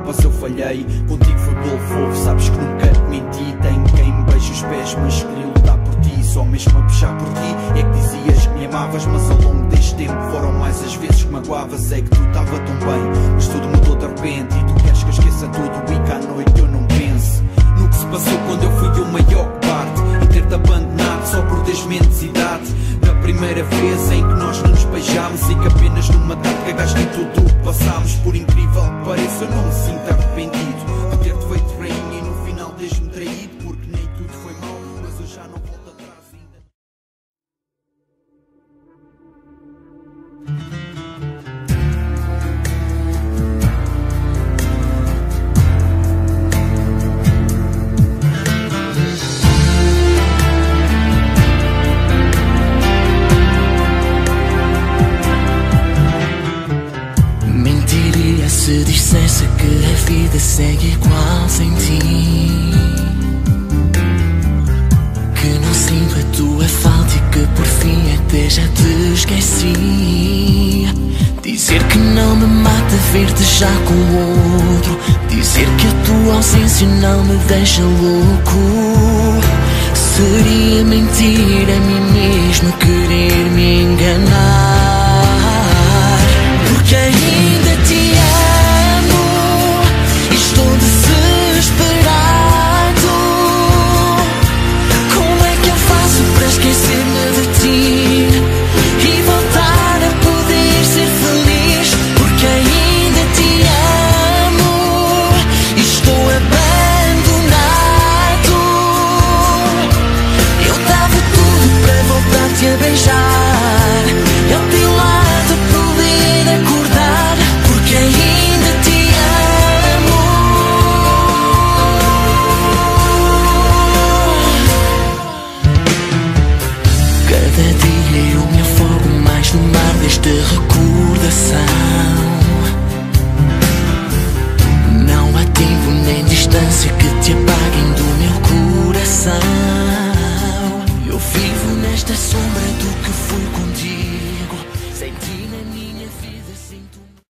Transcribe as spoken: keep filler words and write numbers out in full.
culpa se eu falhei. Contigo foi bolo fofo, sabes que nunca te menti. Tenho quem me beije os pés, mas escolhi lutar por ti. Só mesmo a puxar por ti é que dizias que me amavas, mas ao longo deste tempo foram mais as vezes que magoavas. É que tu estava tão bem, mas tudo mudou de repente. E tu queres que eu esqueça tudo e que à noite eu não pense no que se passou quando eu fui o maior cobarde em ter-te abandonado só por dez meses de idade. Na primeira vez em que nós não nos beijámos e que apenas numa tarde cagaste em tudo o que passámos. Por incrível que pareça, eu não me sinto arrependido de ter-te feito rainha e no final teres-me traído. Porque nem tudo foi mau, mas eu já não volto atrás ainda. Se dissesse que a vida segue igual sem ti, que não sinto a tua falta e que por fim até já te esqueci. Dizer que não me mata ver-te já com outro, dizer que a tua ausência não me deixa louco. Seria mentir a mim mesmo, querer me enganar.